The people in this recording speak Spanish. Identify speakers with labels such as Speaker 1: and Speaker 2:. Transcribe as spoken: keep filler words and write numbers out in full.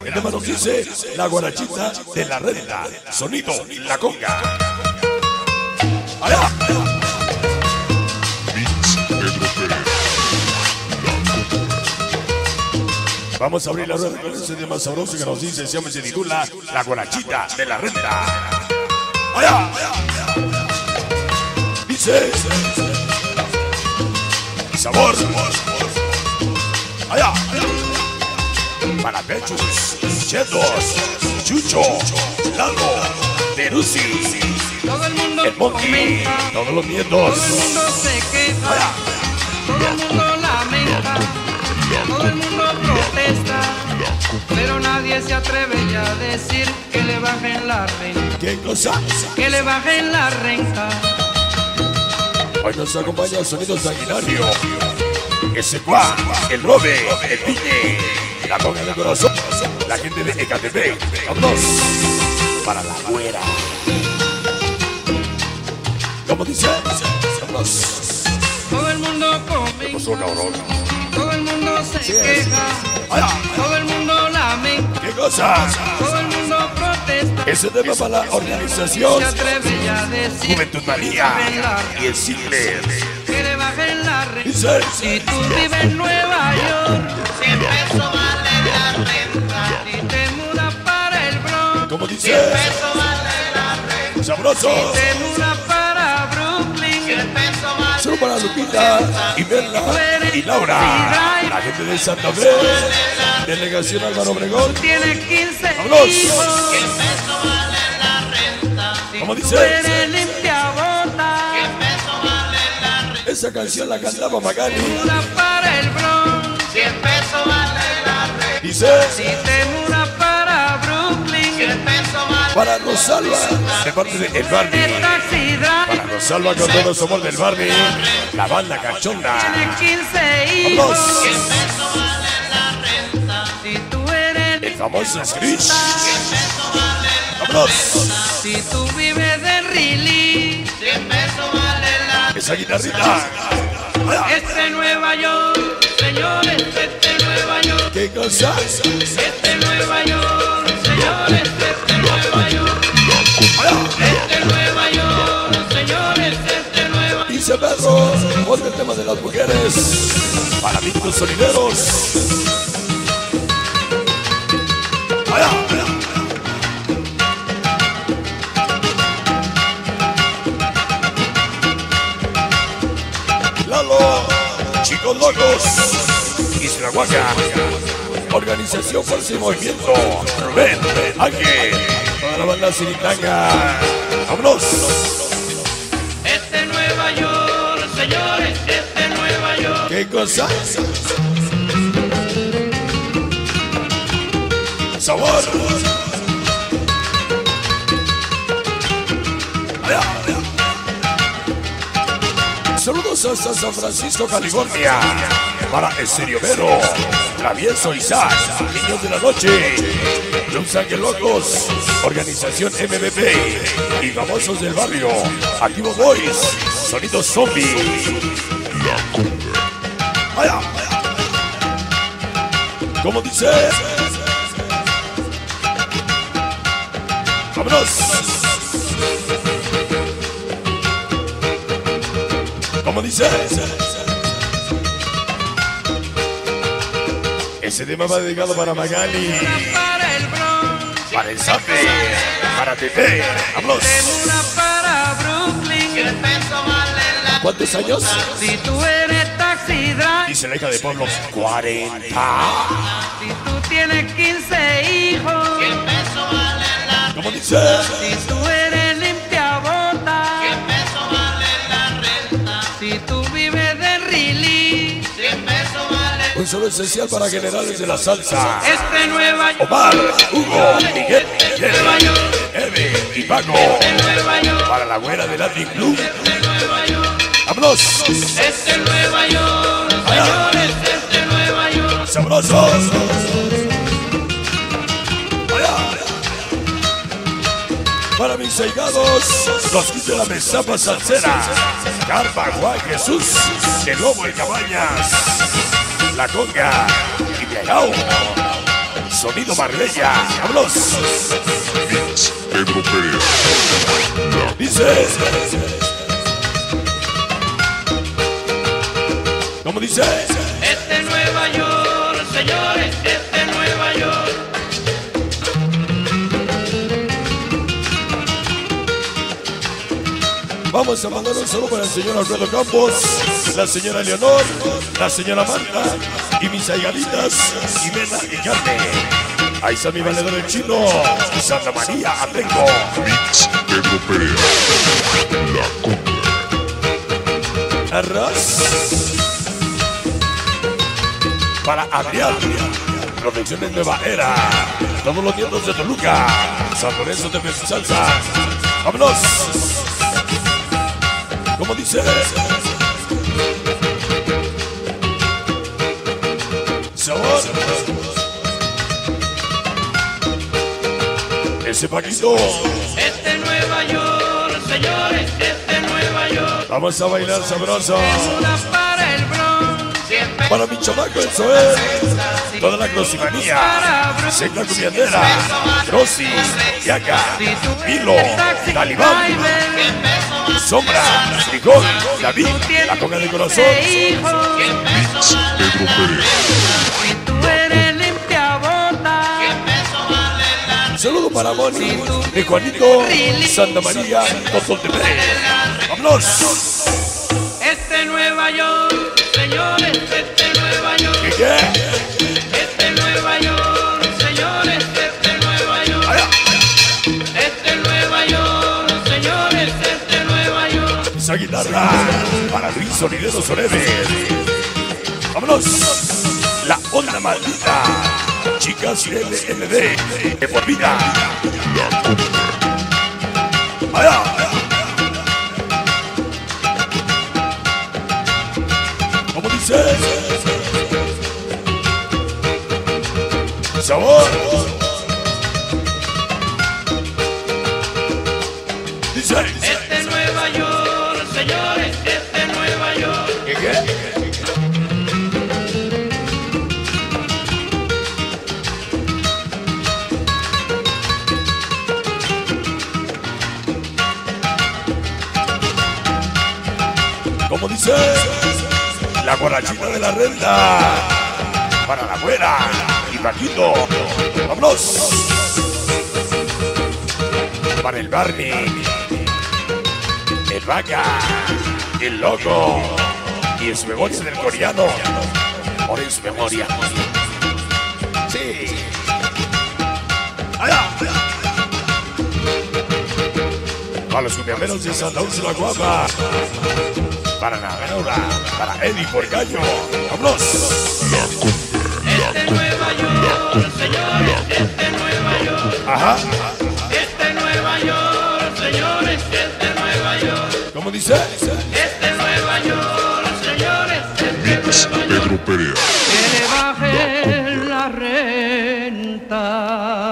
Speaker 1: El tema nos dice la guarachita de la renta. Sonido, la conga. Allá. Vamos a abrir la rueda con ese tema sabroso que nos dice, se llama, se titula La guarachita de la renta. Allá. Dice sabor. Allá. Para pechos, chetos, Chucho, Lalo, Teruzzi,
Speaker 2: todo el mundo
Speaker 1: el Monkey,
Speaker 2: comenta,
Speaker 1: todos los nietos.
Speaker 2: todo el mundo se queja,
Speaker 1: Allá.
Speaker 2: todo el mundo lamenta, todo el mundo protesta, pero nadie se atreve ya a decir que le bajen la renta,
Speaker 1: ¿Qué cosa?
Speaker 2: que le bajen la renta.
Speaker 1: Hoy nos acompaña Sonido Sanguinario, ese cuá, el Robe, el Piñe, la conga de corazón, la gente de Ecatepec. Vámonos para la güera. ¿Cómo dice? Vámonos.
Speaker 2: Todo el mundo
Speaker 1: ¿Qué pasó,
Speaker 2: comenta,
Speaker 1: cabrón?
Speaker 2: todo el mundo se
Speaker 1: Sí, sí.
Speaker 2: queja,
Speaker 1: Allá.
Speaker 2: todo el mundo lamenta,
Speaker 1: ¿Qué cosa?
Speaker 2: todo el mundo protesta.
Speaker 1: Ese tema para la organización
Speaker 2: Se atreve ya a decir
Speaker 1: Juventud
Speaker 2: que le
Speaker 1: María
Speaker 2: bajen la
Speaker 1: y el Sigler.
Speaker 2: que le bajen la renta.
Speaker 1: Dice.
Speaker 2: Si tú vives en Nueva York, cien pesos vale la renta. Si te mudas para el Bronx,
Speaker 1: ¿Cómo dice?
Speaker 2: cien pesos vale la renta.
Speaker 1: Sabroso.
Speaker 2: Si te mudas para Brooklyn, cien pesos vale.
Speaker 1: Solo para Lupita, y Berla y Laura. La gente de Santa Fe. Delegación Álvaro Obregón.
Speaker 2: Tienes quince
Speaker 1: ¡Vámonos!
Speaker 2: hijos, cien pesos vale la renta. Si
Speaker 1: ¿Cómo
Speaker 2: tú
Speaker 1: dice?
Speaker 2: eres limpiabota, cien pesos vale la renta.
Speaker 1: Esa canción la cantaba Magali.
Speaker 2: Mudas para el Bronx, cien pesos vale la renta.
Speaker 1: Dice
Speaker 2: Si te mudas para Brooklyn, cien pesos vale.
Speaker 1: para Rosalba, de parte de El Barney.
Speaker 2: De Taxi Drive,
Speaker 1: Para Rosalba con todo su amor del Barney. La banda cachonda.
Speaker 2: tienes quince
Speaker 1: Vámonos.
Speaker 2: hijos, cien pesos vale la renta. Si tú eres
Speaker 1: El famoso Screech.
Speaker 2: cien pesos vale la
Speaker 1: Vámonos.
Speaker 2: renta. Si tú vives de Riley, cien pesos vale la.
Speaker 1: Esa guitarrita. Allá.
Speaker 2: Este Nueva York, señores, este Nueva York,
Speaker 1: ¿Qué cosa?
Speaker 2: este Nueva York, señores, este Nueva York,
Speaker 1: Allá.
Speaker 2: este Nueva York, señores, este Nueva York.
Speaker 1: Dice Perro, ponte el tema de las mujeres. Para amigos sonideros. Allá. Lalo, Chicos Locos, Islahuaca, Organización Fuerza y Movimiento, Ven, Ángel, toda la banda Siritanga. Vámonos.
Speaker 2: Este Nueva York, señores, este Nueva York.
Speaker 1: ¿Qué cosa? Sabor. Allá. Saludos hasta San Francisco, California. Para Estéreo Vero, Travieso Isaac, Niños de la Noche, Los Ángeles Locos, Organización M V P y Famosos del Barrio, Activo Boys, Sonido Zombie. Allá. ¿Cómo dice? ¡Vámonos! ¿Cómo dice? Ese tema va dedicado para Magali,
Speaker 2: Para el Bronx,
Speaker 1: para el Zape, para Tepe. ¡Vámonos!
Speaker 2: te mudas para Brooklyn, cien pesos vale la.
Speaker 1: ¿Cuántos años?
Speaker 2: Si tú eres Taxi Drive,
Speaker 1: Dice la hija de Pablo, cuarenta.
Speaker 2: si tú tienes quince hijos, cien pesos vale la.
Speaker 1: ¿Cómo dice?
Speaker 2: Si tú eres limpiabota, cien pesos vale la renta. Si tú vives de Riley, cien pesos vale.
Speaker 1: Un solo esencial para generales de la salsa.
Speaker 2: Este Nueva York,
Speaker 1: Omar, Hugo, Miguel,
Speaker 2: Nueva
Speaker 1: Miguel,
Speaker 2: York,
Speaker 1: Eve y Paco.
Speaker 2: Nueva York,
Speaker 1: Para la güera de Latin Club.
Speaker 2: este Nueva York,
Speaker 1: ¡Vámonos!
Speaker 2: este Nueva York, señores, este Nueva York.
Speaker 1: ¡Sabrosos! Allá. Para mis ahijados, los kits de la mesapa salsera. Carpa, Juan Jesús, el Lobo y Cabañas, La Conga y Viajao. Sonido Marbella. ¡Vámonos!
Speaker 3: Mix Pedro Pérez.
Speaker 1: Dice. ¿Cómo dice?
Speaker 2: Este Nueva York, señores, este Nueva York.
Speaker 1: Vamos a mandar un saludo para el señor Alfredo Campos, la señora Leonor, la señora Marta y mis ahijaditas, Jimena y Carmen. Ahí está mi valedor el chino, Santa María Atenco.
Speaker 3: Mix Pedro Pérez. La Contra.
Speaker 1: Arras. Para Adrián, Producciones Nueva Era. Todos los nietos de Toluca, San Lorenzo de Salsa. ¡Vámonos! ¿Cómo dice? Sabor. Ese Paquito.
Speaker 2: Este Nueva York, señores, este Nueva York.
Speaker 1: Vamos a bailar sabroso.
Speaker 2: Una para el Bronx, siempre
Speaker 1: Para mi chamaco, eso es. Toda la Crosimanía. Seca Cumiandera. Crossi. Yaca. Milo. Talibán. Sombra. Frijol. David. La coca de corazón.
Speaker 3: Mix Pedro Pérez.
Speaker 2: Si tú eres limpiabota,
Speaker 1: Un saludo para Moni. De Juanito. Santa María. Totoltepec. ¡Vámonos!
Speaker 2: este Nueva York, señores, este Nueva
Speaker 1: ¿Qué
Speaker 2: York.
Speaker 1: qué?
Speaker 2: Este Nueva York, señores, este Nueva York.
Speaker 1: Allá.
Speaker 2: Este Nueva York, señores, este Nueva York.
Speaker 1: Esa guitarra para Luis Sonidero Sorebe. ¡Vámonos! La onda maldita. Chicas L N D. De por vida.
Speaker 3: La Contra.
Speaker 1: Allá. ¿Cómo dice? Sabor. Dice.
Speaker 2: Este Nueva York, señores, este Nueva York.
Speaker 1: ¿Qué qué? ¿Cómo dice? La borrachita de la renta. Para la güera y Paquito. ¡Vámonos! Para el Barney. El Vaca. El Loco. Y en su memoria del coreano. Por en su memoria. Sí. Allá. Para los cumbiameros de Santa Úrsula Guapa. Para la Laura, para Eddie Porcayo. ¡Vámonos!
Speaker 3: La Contra.
Speaker 2: Este Nueva York, señores, este Nueva York.
Speaker 1: Ajá.
Speaker 2: Este Nueva York, señores, este Nueva York.
Speaker 1: ¿Cómo dice?
Speaker 2: Este Nueva York, señores, este
Speaker 3: Mix
Speaker 2: Nueva York.
Speaker 3: Pedro Pérez.
Speaker 2: Que le bajen la renta.